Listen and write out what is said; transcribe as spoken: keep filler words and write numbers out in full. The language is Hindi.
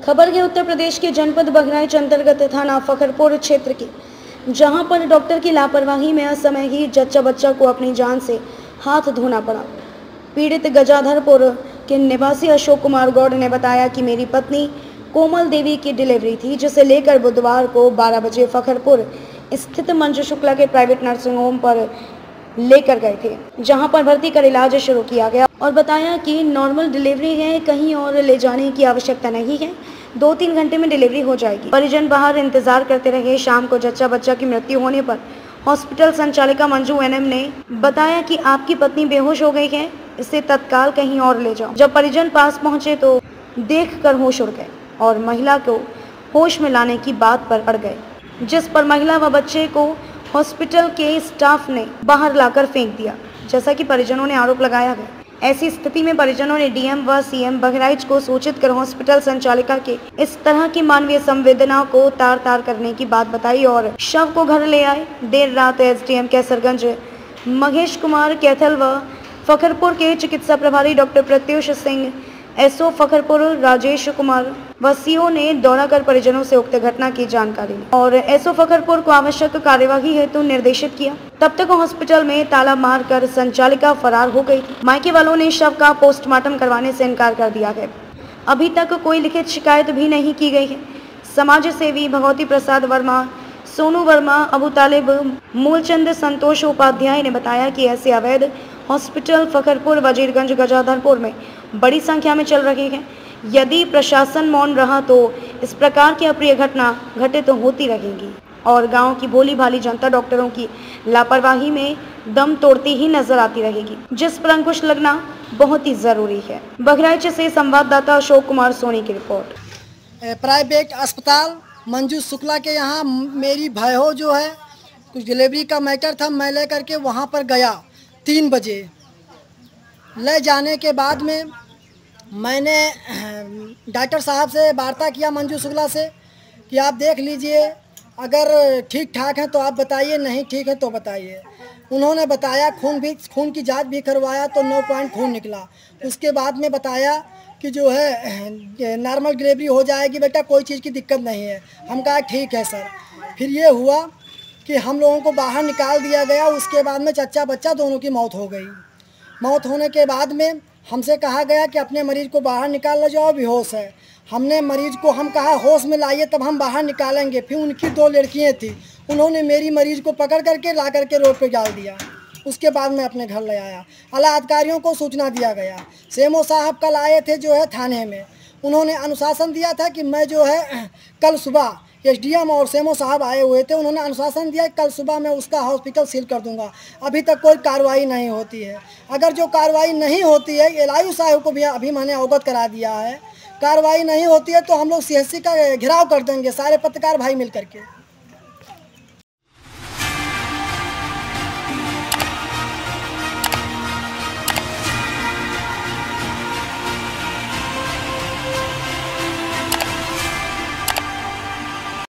खबर है उत्तर प्रदेश के जनपद बहराइच अंतर्गत थाना फखरपुर क्षेत्र के, जहां पर डॉक्टर की लापरवाही में असमय ही जच्चा बच्चा को अपनी जान से हाथ धोना पड़ा। पीड़ित गजाधरपुर के निवासी अशोक कुमार गौड़ ने बताया कि मेरी पत्नी कोमल देवी की डिलीवरी थी, जिसे लेकर बुधवार को बारह बजे फखरपुर स्थित मंजू शुक्ला के प्राइवेट नर्सिंग होम पर लेकर गए थे, जहां पर भर्ती कर इलाज शुरू किया गया और बताया कि नॉर्मल डिलीवरी है, कहीं और ले जाने की आवश्यकता नहीं है, दो तीन घंटे में डिलीवरी हो जाएगी। परिजन बाहर इंतजार करते रहे। शाम को जच्चा बच्चा की मृत्यु होने पर हॉस्पिटल संचालिका मंजू एनएम ने बताया कि आपकी पत्नी बेहोश हो गई है, इसे तत्काल कहीं और ले जाओ। जब परिजन पास पहुंचे तो देखकर होश उड़ गए और महिला को होश में लाने की बात पर अड़ गए, जिस पर महिला व बच्चे को हॉस्पिटल के स्टाफ ने बाहर लाकर फेंक दिया, जैसा कि परिजनों ने आरोप लगाया है। ऐसी स्थिति में परिजनों ने डीएम व सीएम बहराइच को सूचित कर हॉस्पिटल संचालिका के इस तरह की मानवीय संवेदना को तार तार करने की बात बताई और शव को घर ले आए। देर रात एसडीएम कैसरगंज महेश कुमार कैथल व फखरपुर के चिकित्सा प्रभारी डॉक्टर प्रत्युष सिंह, एसओ फखरपुर राजेश कुमार व सीओ ने दौरा कर परिजनों से उक्त घटना की जानकारी ली और एसओ फखरपुर को आवश्यक कार्यवाही हेतु निर्देशित किया। तब तक हॉस्पिटल में ताला मारकर संचालिका फरार हो गई थी। मायके वालों ने शव का पोस्टमार्टम करवाने से इनकार कर दिया है। अभी तक कोई लिखित शिकायत भी नहीं की गई है। समाज सेवी भगवती प्रसाद वर्मा, सोनू वर्मा, अबू तालिब, मूलचंद संतोष उपाध्याय ने बताया कि ऐसे अवैध हॉस्पिटल फखरपुर वजीरगंज गजाधरपुर में बड़ी संख्या में चल रहे हैं। यदि प्रशासन मौन रहा तो इस प्रकार की अप्रिय घटना घटित तो होती रहेगी और गांव की भोली भाली जनता डॉक्टरों की लापरवाही में दम तोड़ती ही नजर आती रहेगी, जिस पर अंकुश लगना बहुत ही जरूरी है। बहराइच से संवाददाता अशोक कुमार सोनी की रिपोर्ट। प्राइवेट अस्पताल मंजू शुक्ला के यहाँ मेरी भयो जो है कुछ डिलीवरी का मैटर था, मैं ले करके वहाँ पर गया तीन बजे। ले जाने के बाद में मैंने डॉक्टर साहब से वार्ता किया मंजू शुक्ला से कि आप देख लीजिए, अगर ठीक ठाक है तो आप बताइए, नहीं ठीक है तो बताइए। उन्होंने बताया, खून भी खून की जांच भी करवाया तो नौ पॉइंट खून निकला। उसके बाद में बताया कि जो है नॉर्मल डिलीवरी हो जाएगी बेटा, कोई चीज़ की दिक्कत नहीं है। हम कहा ठीक है सर। फिर ये हुआ कि हम लोगों को बाहर निकाल दिया गया। उसके बाद में चच्चा बच्चा दोनों की मौत हो गई। मौत होने के बाद में हमसे कहा गया कि अपने मरीज़ को बाहर निकाल ले जाओ, बेहोश है। हमने मरीज़ को हम कहा होश में लाइए तब हम बाहर निकालेंगे। फिर उनकी दो लड़कियां थी, उन्होंने मेरी मरीज़ को पकड़ करके ला करके रोड पे डाल दिया। उसके बाद मैं अपने घर ले आया। आला अधिकारियों को सूचना दिया गया। सेमो साहब कल आए थे जो है थाने में, उन्होंने अनुशासन दिया था कि मैं जो है कल सुबह, एसडीएम और सेमो साहब आए हुए थे, उन्होंने अनुशासन दिया कल सुबह मैं उसका हॉस्पिटल सील कर दूंगा। अभी तक कोई कार्रवाई नहीं होती है। अगर जो कार्रवाई नहीं होती है, एलआईयू साहब को भी अभी मैंने अवगत करा दिया है, कार्रवाई नहीं होती है तो हम लोग सीएससी का घेराव कर देंगे, सारे पत्रकार भाई मिल करके।